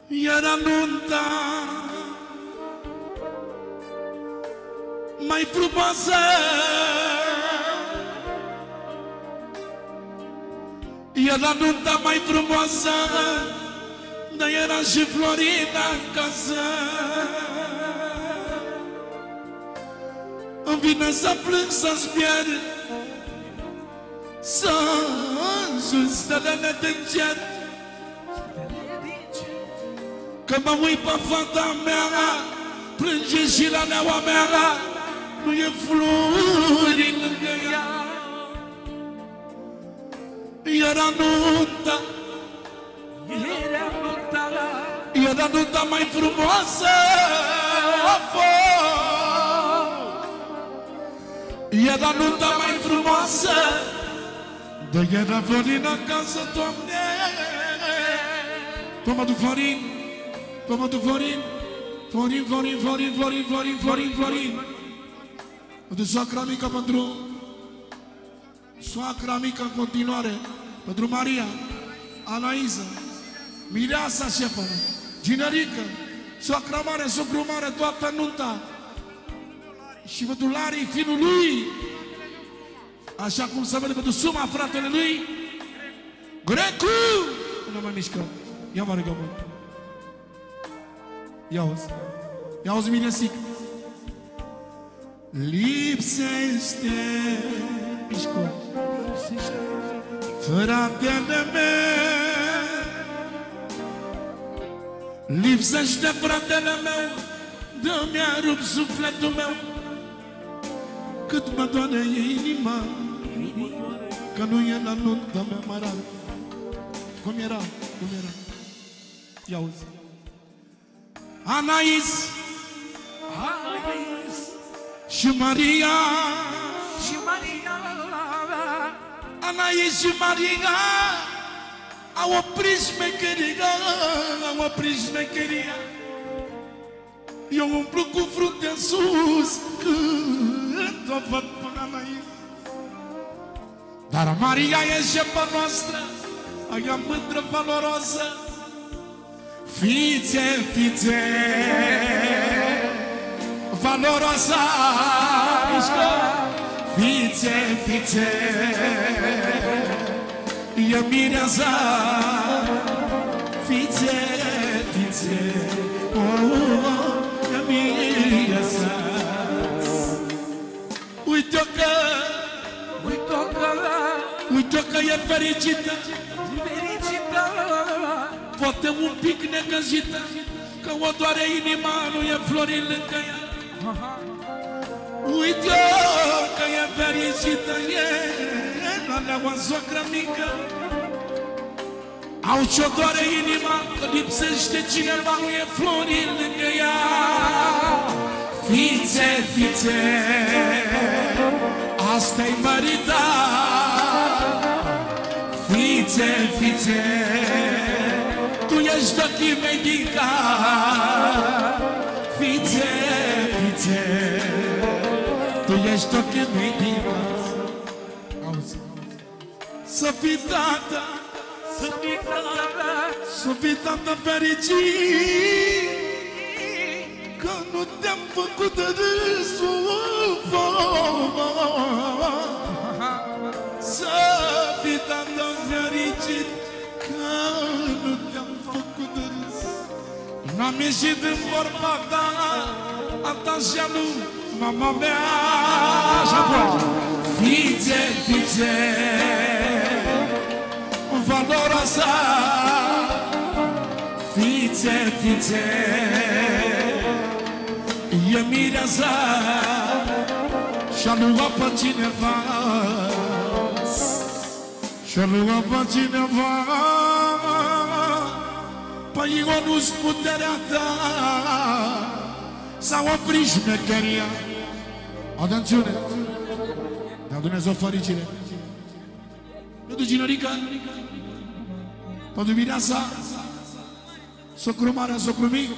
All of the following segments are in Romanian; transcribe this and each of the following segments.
Era nunta mai frumoasă, era nunta mai frumoasă, dar era și Florina în casă. Îmi vine să plâng, să-ți pierd, să înjur stelele din cer, că mă uit pe fata mea, plânge și la neaua mea, nu e flori lângă ea. Era nunta, era nunta mai frumoasă, era nunta mai frumoasă, dar era Florina în casă, Doamne. Toma do Florin, toma do Florin, Florin, Florin, Florin, Florin, Florin, Florin, Florin. De soacra mică pentru soacra mică în continuare, pentru Maria, Anaisa, Mireasa Șepără, Ginerică, soacra mare, socru mare, toată nunta. Și pentru Lari, finul lui, așa cum se vede pentru Suma, fratele lui, Grecu! Nu mai mișcă, ia mă rugă, mă. Ia auzi mine zic. Lipsește, mișcă, fratele meu, lipsește fratele meu, de-mi-a rupt sufletul meu, cât mă doare inima, că nu e la nunta mea mărare. Cum era? Cum era? Ia auzi. Anais și Maria, Anais și Maria au oprit șmecheria, eu umplu cu frunte în sus când o văd pe Anais. Dar Maria e șefa noastră, aia mândră, valoroasă. Fițe, fițe, valoroasă, fițe, fițe, e mireasa. Fițe, fițe, e mireasa. Uite-o că e fericită, poate un pic necăjită, că o doare inima, nu e Florin lângă ea. Uite-o că e fericită, e la neaua soacră mică. Au ce-o doare inima, că lipsește cineva, nu e Florin lângă ea. Fițe, fițe, asta-i mărita. Fițe, fițe, tu ești ochii mei din cap. Fițe, fițe, tu ești ochii mei din cap. Auzi. Să fii tată, să fii tată, să fii tată fericit, că nu te-am făcut de râsul. Să fii tată fericit, că nu te-am făcut de râs. N-am ieșit în vorba ta, a ta și a lui mama mea. Fițe, fițe, valoroasa. Fițe, fițe, e mireasa. Și-a luat pe cineva, și-a luat pe cineva. Păi Ionuț, puterea ta s-a oprit șmecheria. Atențiune! Dea Dumnezeu fericire. Pentru Ginerica, pentru Mireasa, socru mare, socru mic,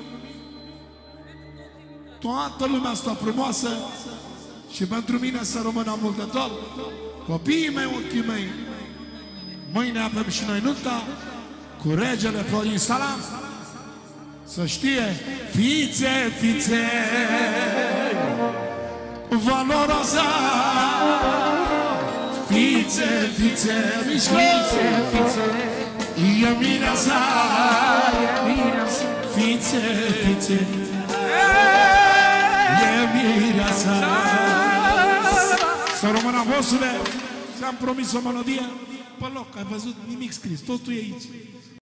toată lumea asta frumoasă. Și pentru mine să rămână mult de tot. Copiii mei, ochii mei, mâine avem și noi nunta cu regele Florin Salam. Să știe, fițe, fițe, valorosa. Fițe, fițe, mișcă. Fițe, fițe, e mireasa. Fițe, fițe, e mireasa. Să rămână vosule, ți-am promis o melodie pe loc, ai văzut nimic scris, totul e aici.